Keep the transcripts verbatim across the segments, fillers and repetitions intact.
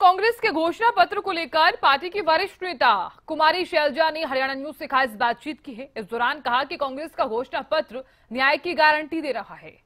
कांग्रेस के घोषणा पत्र को लेकर पार्टी की वरिष्ठ नेता कुमारी शैलजा ने हरियाणा न्यूज से खास बातचीत की है। इस दौरान कहा कि कांग्रेस का घोषणा पत्र न्याय की गारंटी दे रहा है।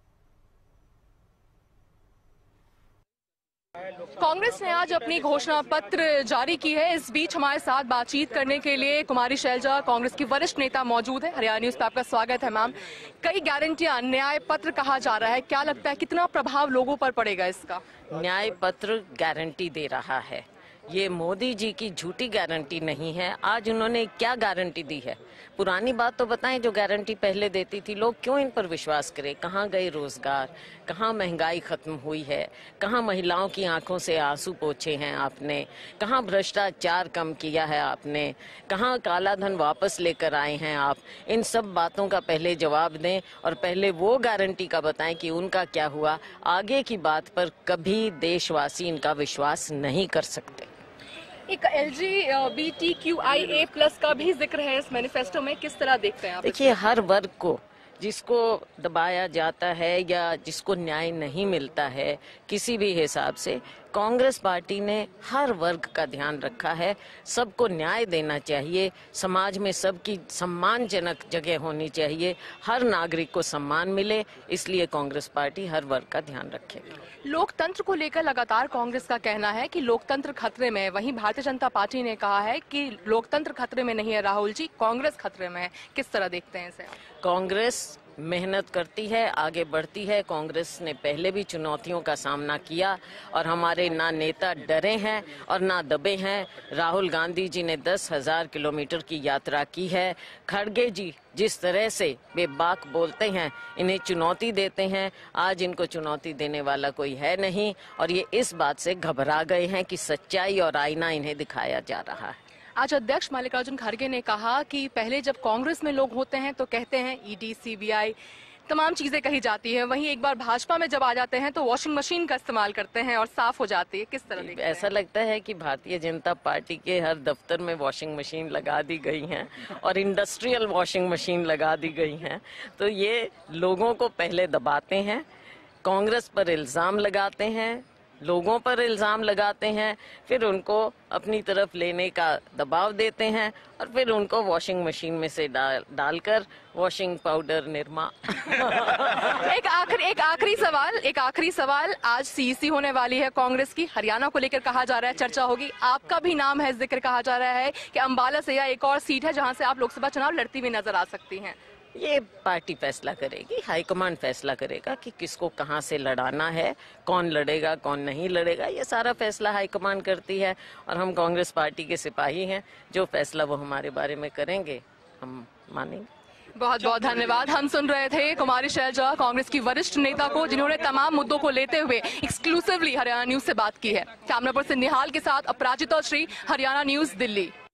कांग्रेस ने आज अपनी घोषणा पत्र जारी की है। इस बीच हमारे साथ बातचीत करने के लिए कुमारी शैलजा, कांग्रेस की वरिष्ठ नेता, मौजूद है। हरियाणा न्यूज पे आपका स्वागत है मैम। कई गारंटियां, न्याय पत्र कहा जा रहा है, क्या लगता है कितना प्रभाव लोगों पर पड़ेगा इसका? न्याय पत्र गारंटी दे रहा है। ये मोदी जी की झूठी गारंटी नहीं है। आज उन्होंने क्या गारंटी दी है? पुरानी बात तो बताएं जो गारंटी पहले देती थी। लोग क्यों इन पर विश्वास करें? कहाँ गए रोजगार? कहाँ महंगाई खत्म हुई है? कहाँ महिलाओं की आंखों से आंसू पोंछे हैं आपने? कहाँ भ्रष्टाचार कम किया है आपने? कहाँ काला धन वापस लेकर आए हैं आप? इन सब बातों का पहले जवाब दें और पहले वो गारंटी का बताएं कि उनका क्या हुआ। आगे की बात पर कभी देशवासी इनका विश्वास नहीं कर सकते। एक L G B T Q I A plus का भी जिक्र है इस मैनिफेस्टो में, किस तरह देखते हैं आप? देखिए, हर वर्ग को जिसको दबाया जाता है या जिसको न्याय नहीं मिलता है किसी भी हिसाब से, कांग्रेस पार्टी ने हर वर्ग का ध्यान रखा है। सबको न्याय देना चाहिए, समाज में सबकी सम्मानजनक जगह होनी चाहिए, हर नागरिक को सम्मान मिले, इसलिए कांग्रेस पार्टी हर वर्ग का ध्यान रखेगी। लोकतंत्र को लेकर लगातार कांग्रेस का कहना है कि लोकतंत्र खतरे में है। वहीं भारतीय जनता पार्टी ने कहा है कि लोकतंत्र खतरे में नहीं है राहुल जी, कांग्रेस खतरे में है। किस तरह देखते हैं इसे? कांग्रेस मेहनत करती है, आगे बढ़ती है। कांग्रेस ने पहले भी चुनौतियों का सामना किया और हमारे ना नेता डरे हैं और ना दबे हैं। राहुल गांधी जी ने दस हजार किलोमीटर की यात्रा की है। खड़गे जी जिस तरह से बेबाक बोलते हैं, इन्हें चुनौती देते हैं। आज इनको चुनौती देने वाला कोई है नहीं और ये इस बात से घबरा गए हैं कि सच्चाई और आईना इन्हें दिखाया जा रहा है। आज अध्यक्ष मल्लिकार्जुन खड़गे ने कहा कि पहले जब कांग्रेस में लोग होते हैं तो कहते हैं E D, C B I, तमाम चीजें कही जाती है। वहीं एक बार भाजपा में जब आ जाते हैं तो वॉशिंग मशीन का इस्तेमाल करते हैं और साफ हो जाती है। किस तरह देखते हैं? ऐसा लगता है कि भारतीय जनता पार्टी के हर दफ्तर में वॉशिंग मशीन लगा दी गई हैं और इंडस्ट्रियल वॉशिंग मशीन लगा दी गई हैं। तो ये लोगों को पहले दबाते हैं, कांग्रेस पर इल्जाम लगाते हैं, लोगों पर इल्जाम लगाते हैं, फिर उनको अपनी तरफ लेने का दबाव देते हैं और फिर उनको वॉशिंग मशीन में से डाल डालकर वॉशिंग पाउडर निरमा। एक आखिरी एक आखिरी सवाल एक आखिरी सवाल आज सी ई सी होने वाली है कांग्रेस की, हरियाणा को लेकर कहा जा रहा है चर्चा होगी। आपका भी नाम है, जिक्र कहा जा रहा है कि अंबाला से या एक और सीट है जहां से आप लोकसभा चुनाव लड़ती हुई नजर आ सकती हैं। ये पार्टी फैसला करेगी, हाईकमान फैसला करेगा कि किसको कहां से लड़ाना है, कौन लड़ेगा कौन नहीं लड़ेगा। ये सारा फैसला हाईकमान करती है और हम कांग्रेस पार्टी के सिपाही हैं। जो फैसला वो हमारे बारे में करेंगे हम मानेंगे। बहुत बहुत धन्यवाद। हम सुन रहे थे कुमारी शैलजा, कांग्रेस की वरिष्ठ नेता को, जिन्होंने तमाम मुद्दों को लेते हुए एक्सक्लूसिवली हरियाणा न्यूज से बात की है। कैमरा पर्सन निहाल के साथ अपराजिता श्री, हरियाणा न्यूज, दिल्ली।